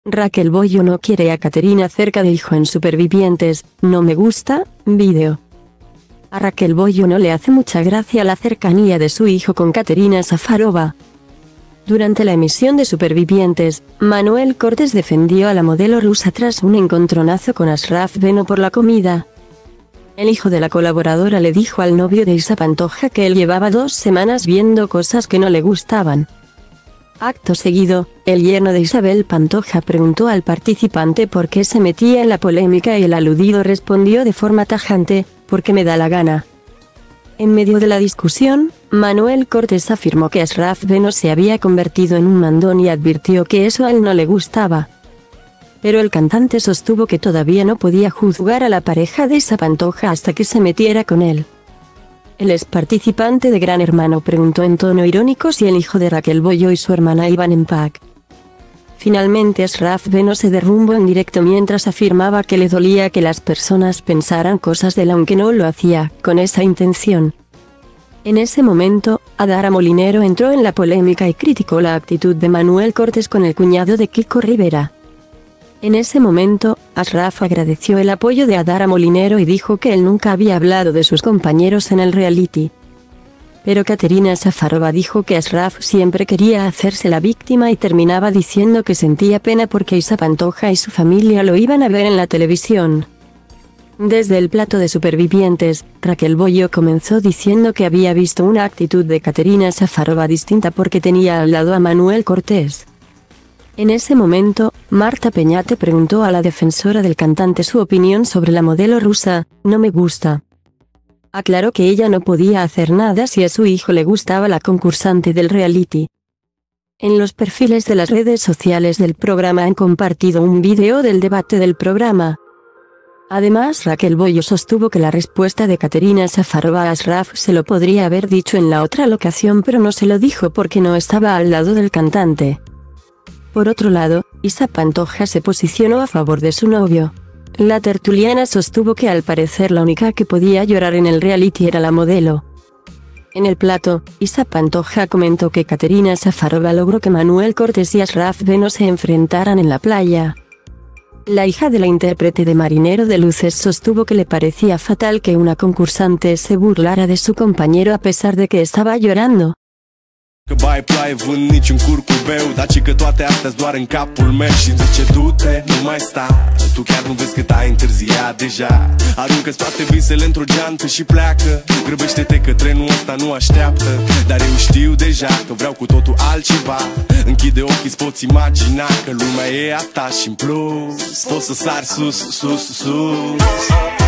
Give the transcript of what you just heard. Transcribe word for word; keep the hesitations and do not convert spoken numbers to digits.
Raquel Bollo no quiere a Caterina cerca de hijo en Supervivientes, no me gusta, vídeo. A Raquel Bollo no le hace mucha gracia la cercanía de su hijo con Caterina Zafarova. Durante la emisión de Supervivientes, Manuel Cortés defendió a la modelo rusa tras un encontronazo con Ashraf Beno por la comida. El hijo de la colaboradora le dijo al novio de Isa Pantoja que él llevaba dos semanas viendo cosas que no le gustaban. Acto seguido, el yerno de Isabel Pantoja preguntó al participante por qué se metía en la polémica y el aludido respondió de forma tajante, porque me da la gana. En medio de la discusión, Manuel Cortés afirmó que Ashraf Beno se había convertido en un mandón y advirtió que eso a él no le gustaba. Pero el cantante sostuvo que todavía no podía juzgar a la pareja de Isa Pantoja hasta que se metiera con él. El ex participante de Gran Hermano preguntó en tono irónico si el hijo de Raquel Bollo y su hermana iban en pack. Finalmente Ashraf Beno se derrumbó en directo mientras afirmaba que le dolía que las personas pensaran cosas de él aunque no lo hacía con esa intención. En ese momento, Adara Molinero entró en la polémica y criticó la actitud de Manuel Cortés con el cuñado de Kiko Rivera. En ese momento, Ashraf agradeció el apoyo de Adara Molinero y dijo que él nunca había hablado de sus compañeros en el reality. Pero Caterina Zafarova dijo que Ashraf siempre quería hacerse la víctima y terminaba diciendo que sentía pena porque Isa Pantoja y su familia lo iban a ver en la televisión. Desde el plato de Supervivientes, Raquel Bollo comenzó diciendo que había visto una actitud de Caterina Zafarova distinta porque tenía al lado a Manuel Cortés. En ese momento, Marta Peñate preguntó a la defensora del cantante su opinión sobre la modelo rusa, no me gusta. Aclaró que ella no podía hacer nada si a su hijo le gustaba la concursante del reality. En los perfiles de las redes sociales del programa han compartido un vídeo del debate del programa. Además Raquel Bollo sostuvo que la respuesta de Caterina Zafarova a Ashraf se lo podría haber dicho en la otra locación pero no se lo dijo porque no estaba al lado del cantante. Por otro lado, Isa Pantoja se posicionó a favor de su novio. La tertuliana sostuvo que al parecer la única que podía llorar en el reality era la modelo. En el plato, Isa Pantoja comentó que Caterina Zafarova logró que Manuel Cortés y Ashraf Beno se enfrentaran en la playa. La hija de la intérprete de Marinero de Luces sostuvo que le parecía fatal que una concursante se burlara de su compañero a pesar de que estaba llorando. Că bai ploaie vând niciun curcubeu, dar ci că toate astea doar în capul meu. Și zice du-te, nu mai sta, tu chiar nu vezi cât ai întârziat deja. Aruncă-ți toate visele într-o geantă și pleacă. Grăbește-te că trenul ăsta nu așteaptă. Dar eu știu deja că vreau cu totul altceva. Închide ochii, îți poți imagina că lumea e a ta și în plus poți să sari sus, sus, sus.